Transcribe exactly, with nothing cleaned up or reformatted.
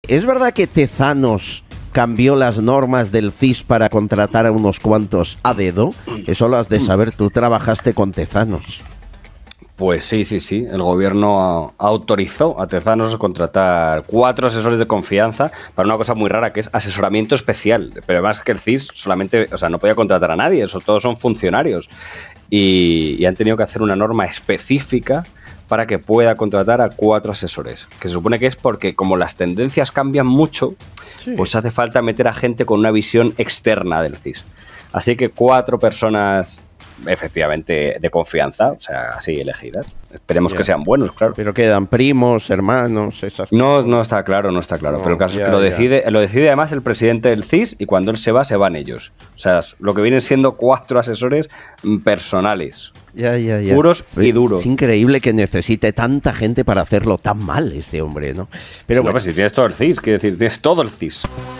¿es verdad que Tezanos cambió las normas del C I S para contratar a unos cuantos a dedo? Eso lo has de saber, tú trabajaste con Tezanos. Pues sí, sí, sí. El gobierno autorizó a Tezanos a contratar cuatro asesores de confianza para una cosa muy rara, que es asesoramiento especial. Pero además que el C I S solamente, o sea, no podía contratar a nadie, eso todos son funcionarios. Y, y han tenido que hacer una norma específica para que pueda contratar a cuatro asesores. Que se supone que es porque como las tendencias cambian mucho, sí, pues hace falta meter a gente con una visión externa del C I S. Así que cuatro personas efectivamente de confianza, o sea, así elegidas. Esperemos yeah. que sean buenos, claro. Pero quedan primos, hermanos, esas No, cosas. no está claro, no está claro. No, pero el caso ya, es que lo ya. decide, lo decide además el presidente del C I S y cuando él se va, se van ellos. O sea, lo que vienen siendo cuatro asesores personales. Ya, ya, ya. Puros y duros. Es increíble que necesite tanta gente para hacerlo tan mal este hombre, ¿no? Pero bueno, no, pues si tienes todo el C I S, quiere decir, tienes todo el C I S.